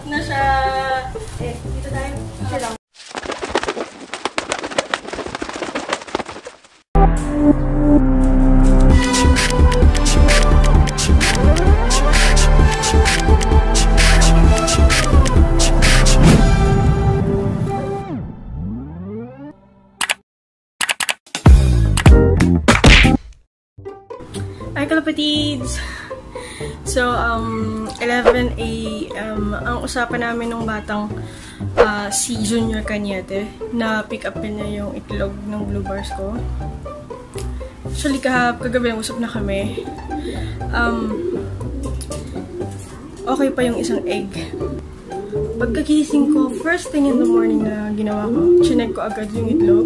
na siya. Eh, dito tayo. Dito lang. Hi, kalapatids! So, 11 AM, ang usapan namin ng batang si Junior Cañete na pick up niya yung itlog ng blue bars ko. Actually, kagabi usap na kami. Okay pa yung isang egg. Pagkagising ko, first thing in the morning na ginawa ko, chinek ko agad yung itlog.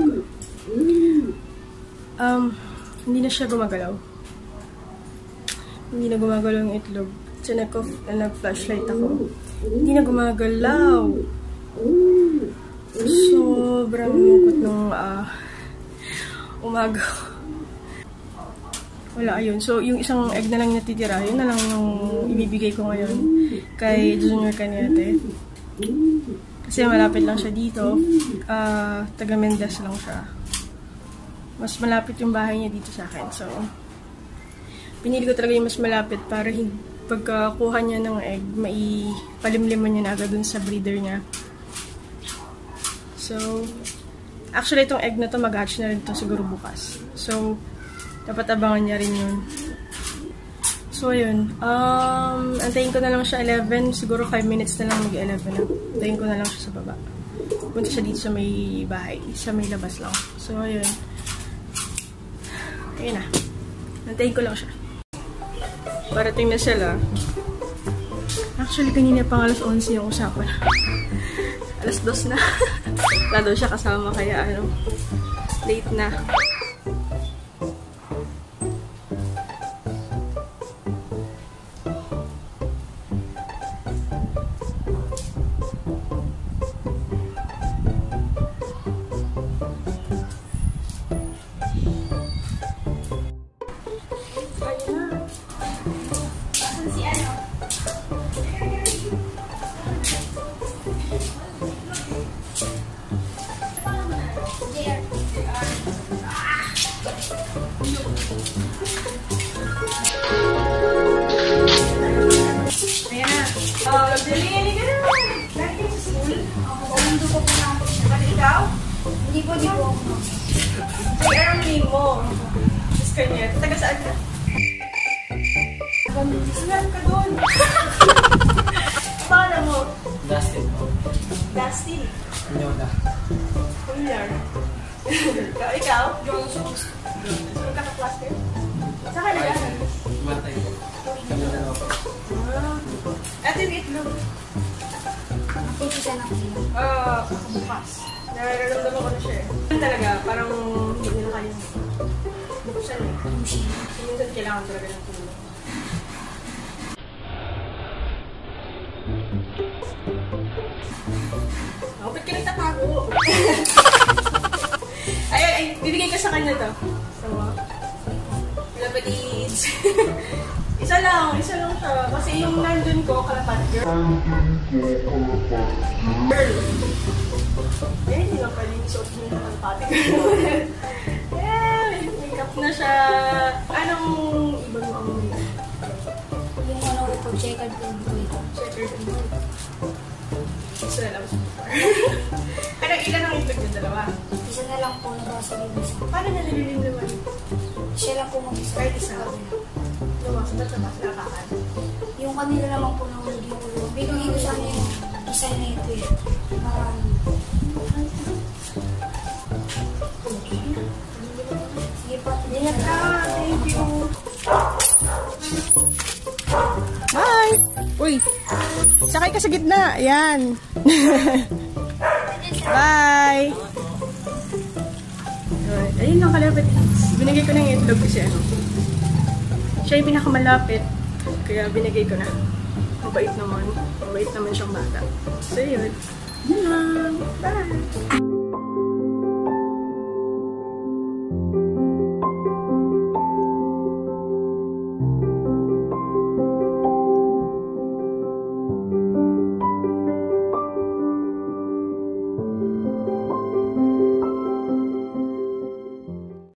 Hindi na siya gumagalaw. Hindi na gumagalaw yung itlog. Chinek ko, nag-flashlight ako. Hindi na gumagalaw. Sobrang lungkot nung umaga. Wala, ayun. So, yung isang egg na lang natitira, yun na lang yung ibibigay ko ngayon kay Junior Cañete. Kasi malapit lang siya dito. Taga Mendez lang siya. Mas malapit yung bahay niya dito sa akin. So, pinili ko talaga yung mas malapit para pagkakuha niya ng egg, maipalimliman niya na agad dun sa breeder niya. So, actually itong egg na to mag-hatch na rin to siguro bukas. So, dapat abangan niya rin yun. So, ayun. Antayin ko na lang siya 11. Siguro 5 minutes na lang mag-11 na. Antayin ko na lang siya sa baba. Punta siya dito sa may bahay. Sa may labas lang. So, ayun. Ayun na. Antayin ko lang siya. Parating na sila. Actually, kanina pang alas 11 yung usapan. Alas 2 na. Wala daw siya kasama, kaya late na. Hindi po ako. Ay, anong name mo? Miss Cañete. Taga saan ka? Saan ka doon? Paano mo? Dustin. Dustin? Nyoda. Kunyar. Ikaw? Johnson. Saan ka ka-cluster? Saan ka nag-aral? Matay. Nyoda na ako. Ito yung itlog. Ako siya na kayo. Bukas. Nararamdaman ko na siya eh. Talaga, parang hindi nila kaya buksan eh. Minsan kailangan talaga ng tulong. Ba't ka nagtatago? Ay, bibigay ko sa kanya to. Sawa. Kalapatids. Isa lang siya. Kasi yung nandun ko, kalapat girl. Eh, hindi nga pala yung suot mo ng kalapati girl. Eh, make up na siya. Anong ibang mo ang Yung ko, checkered and blue. checkered and blue? Isa na lang sa bar. Ano, ilan ang itlog yung dalawa? Isa na lang po nabasa yung isa. Paano na nalilim naman? Siya lang po mag-isa. Kahit isa. Lumasa na sa nakakan. Yung kanila naman po nahulog yung ulo. Bigay ko sa kanya yung isa na ito eh. Marami. Sige pa. Ingat ka. Thank you. Hi! Uy! Sakay ka sa gitna. Ayan. Bye! Ayun lang kalapit. Binigay ko ng itlog kasi siya yung pinakamalapit. Kaya binigay ko na. Mabait naman. Mabait naman siyang bata. So yun. Yun lang. Bye!